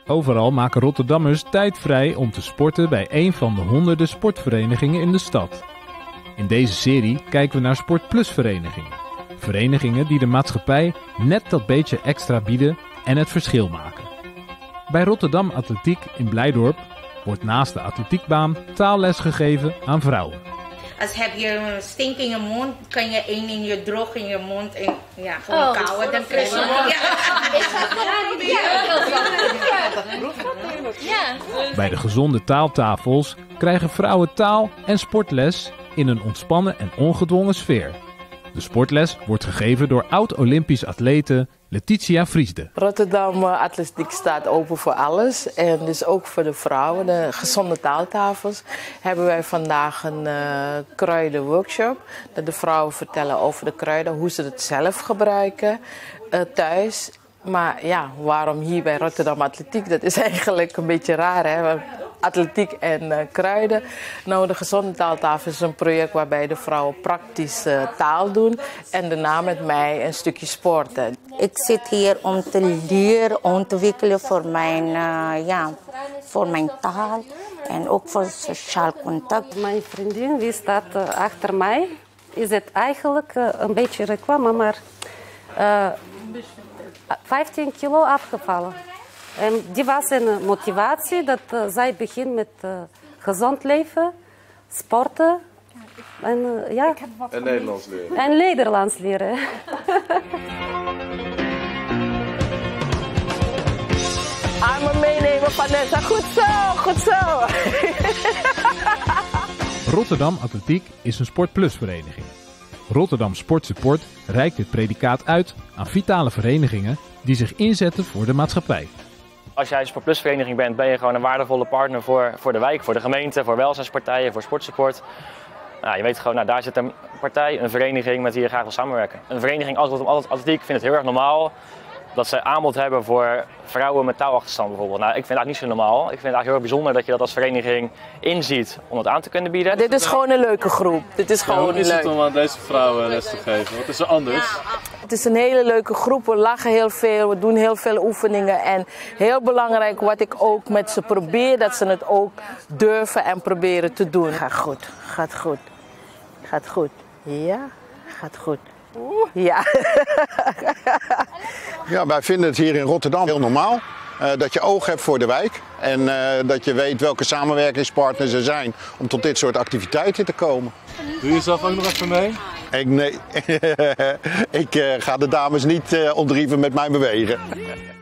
Overal maken Rotterdammers tijd vrij om te sporten bij een van de honderden sportverenigingen in de stad. In deze serie kijken we naar Sport+-verenigingen. Verenigingen die de maatschappij net dat beetje extra bieden en het verschil maken. Bij Rotterdam Atletiek in Blijdorp wordt naast de atletiekbaan taalles gegeven aan vrouwen. Als heb je een stink in je mond, kan je één in je droog in je mond en ja, gewoon kauwen. Dan krijg je Bij de gezonde taaltafels krijgen vrouwen taal- en sportles in een ontspannen en ongedwongen sfeer. De sportles wordt gegeven door oud-Olympisch atlete Letitia Vriesde. Rotterdam Atletiek staat open voor alles en dus ook voor de vrouwen. De gezonde taaltafels hebben wij vandaag een kruidenworkshop. Dat de vrouwen vertellen over de kruiden, hoe ze het zelf gebruiken thuis. Maar ja, waarom hier bij Rotterdam Atletiek? Dat is eigenlijk een beetje raar, hè? Atletiek en kruiden. Nou, de gezonde taaltafel is een project waarbij de vrouwen praktisch taal doen en daarna met mij een stukje sporten. Ik zit hier om te leren ontwikkelen voor mijn taal en ook voor sociaal contact. Mijn vriendin, die staat achter mij, is het eigenlijk een beetje reclame, maar 15 kilo afgevallen. En die was een motivatie dat zij begint met gezond leven, sporten en En Nederlands leren. En Nederlands leren. Armen meenemen, Vanessa. Goed zo, goed zo. Rotterdam Atletiek is een Sport+-vereniging. Rotterdam Sport Support reikt dit predicaat uit aan vitale verenigingen die zich inzetten voor de maatschappij. Als jij een Sport+-vereniging bent, ben je gewoon een waardevolle partner voor de wijk, voor de gemeente, voor welzijnspartijen, voor sportsupport. Nou, je weet gewoon, daar zit een partij, een vereniging met wie je graag wil samenwerken. Een vereniging als Rotterdam Atletiek vindt het heel erg normaal dat ze aanbod hebben voor vrouwen met taalachterstand bijvoorbeeld. Nou, ik vind dat niet zo normaal. Ik vind het eigenlijk heel erg bijzonder dat je dat als vereniging inziet om dat aan te kunnen bieden. Dit is gewoon een leuke groep. Dit is gewoon hoe is het leuk. om aan deze vrouwen les te geven? Wat is er anders? Het is een hele leuke groep. We lachen heel veel. We doen heel veel oefeningen. En heel belangrijk wat ik ook met ze probeer, dat ze het ook durven en proberen te doen. Gaat goed. Gaat goed. Gaat goed. Ja, gaat goed. Ja. Ja, wij vinden het hier in Rotterdam heel normaal. Dat je oog hebt voor de wijk en dat je weet welke samenwerkingspartners er zijn om tot dit soort activiteiten te komen. Doe je zelf ook nog even mee? Nee, ik ga de dames niet ontrieven met mijn bewegen.